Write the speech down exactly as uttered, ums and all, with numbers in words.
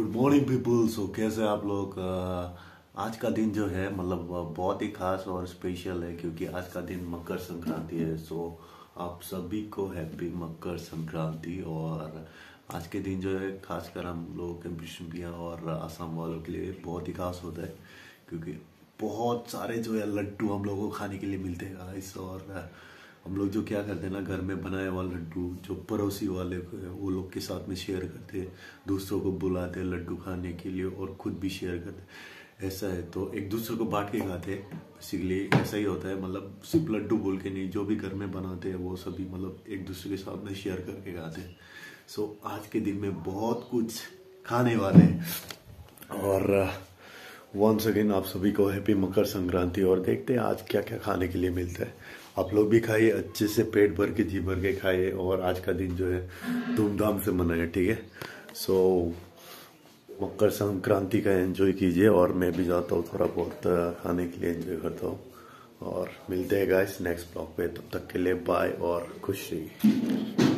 Good morning people. सो कैसे आप लोग। अ, आज का दिन जो है मतलब अ, बहुत ही खास और स्पेशल है क्योंकि आज का दिन मकर संक्रांति है। सो आप सभी को हैप्पी मकर संक्रांति। और आज के दिन जो है खासकर हम लोग कम्पिटिशन और आसाम वालों के लिए बहुत ही खास होता है क्योंकि बहुत सारे जो है लड्डू हम लोगों को खाने के लिए मिलते हैं गाइस। और अ, हम लोग जो क्या करते हैं ना, घर में बनाए हुआ लड्डू जो पड़ोसी वाले को है वो लोग के साथ में शेयर करते हैं, दूसरों को बुलाते हैं लड्डू खाने के लिए और खुद भी शेयर करते हैं। ऐसा है तो एक दूसरे को बांट के खाते हैं। बेसिकली ऐसा ही होता है, मतलब सिर्फ लड्डू बोल के नहीं, जो भी घर में बनाते हैं वो सभी मतलब एक दूसरे के साथ में शेयर करके खाते हैं। सो आज के दिन में बहुत कुछ खाने वाले हैं। और वंस अगेन आप सभी को हैप्पी मकर संक्रांति। और देखते हैं आज क्या क्या खाने के लिए मिलता है। आप लोग भी खाइए, अच्छे से पेट भर के जी भर के खाइए और आज का दिन जो है धूमधाम से मनाइए, ठीक है। सो मकर संक्रांति का एंजॉय कीजिए और मैं भी जाता हूँ थोड़ा बहुत खाने के लिए एंजॉय करता हूँ। और मिलते हैं गाइस नेक्स्ट ब्लॉग पे, तब तक के लिए बाय और खुश रहिए।